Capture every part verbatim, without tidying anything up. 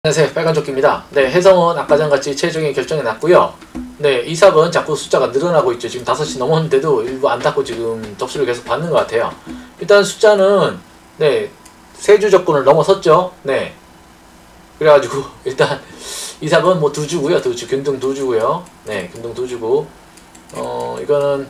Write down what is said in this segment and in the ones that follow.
안녕하세요, 빨간조끼입니다. 네, 혜성은 아까 전같이 최종의 결정이 났고요. 네, 이삭은 자꾸 숫자가 늘어나고 있죠. 지금 다섯 시 넘었는데도 일부 안 닫고 지금 접수를 계속 받는 것 같아요. 일단 숫자는 네, 세 주 조건을 넘어섰죠. 네, 그래가지고 일단 이삭은 뭐 두 주고요. 두 주, 균등 두 주고요. 네, 균등 두 주고 어 이거는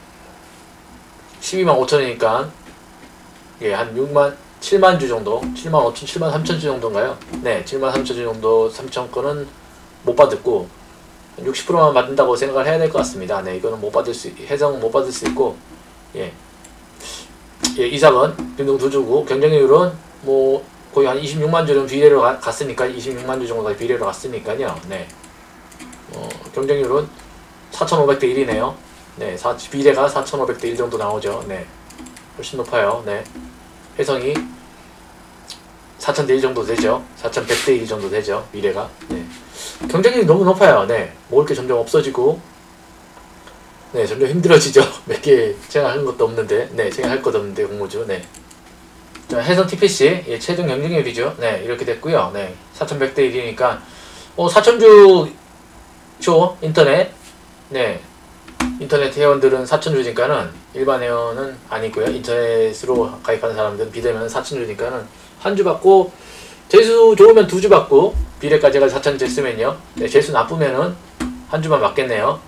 십이만 오천이니까 예, 한 육만 칠만 주 정도, 칠만 오천, 칠만 삼천 주 정도인가요? 네, 칠만 삼천 주 정도, 삼천 건은 못 받았고 육십 퍼센트만 받는다고 생각을 해야 될 것 같습니다. 네, 이거는 못 받을 수, 해성은 못 받을 수 있고, 예, 예, 이삭은 균등 두 주고 경쟁률은 뭐 거의 한 이십육만 주는 비례로 가, 갔으니까 이십육만 주 정도가 비례로 갔으니까요. 네, 어, 경쟁률은 사천오백 대 일이네요. 네, 사, 비례가 사천오백 대 일 정도 나오죠. 네, 훨씬 높아요. 네. 혜성이 사천 대 일 정도 되죠. 사천백 대 일 정도 되죠. 미래가. 네. 경쟁력이 너무 높아요. 네. 먹을 게 점점 없어지고, 네, 점점 힘들어지죠. 몇 개 생각하는 것도 없는데, 네, 생각할 것도 없는데, 공모주. 네. 자, 혜성 티피씨, 예, 최종 경쟁률이죠. 네, 이렇게 됐고요. 네. 사천백 대 일이니까, 어, 사천 주 초 인터넷, 네. 인터넷 회원들은 사천 주니까는 일반 회원은 아니고요. 인터넷으로 가입하는 사람들은 비대면 사천 주니까는 한 주 받고 재수 좋으면 두 주 받고 비례까지 해서 사천 됐으면요. 네, 재수 나쁘면은 한 주만 받겠네요.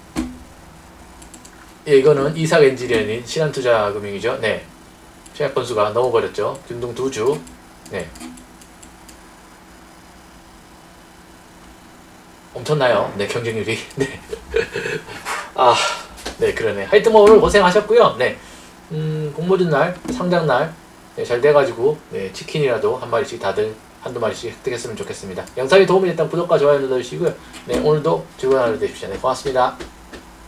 예, 이거는 이삭 엔지니어링 신한투자금융이죠. 네, 청약 건수가 넘어버렸죠. 균등 두 주. 네, 엄청나요. 네, 경쟁률이. 네. 아. 네, 그러네. 하여튼 뭐 오늘 고생하셨고요. 네, 음, 공모주 날, 상장 날, 네, 잘 돼가지고, 네, 치킨이라도 한 마리씩 다들 한두 마리씩 획득했으면 좋겠습니다. 영상이 도움이 됐다면 구독과 좋아요 눌러주시고요. 네, 오늘도 즐거운 하루 되십시오. 네, 고맙습니다.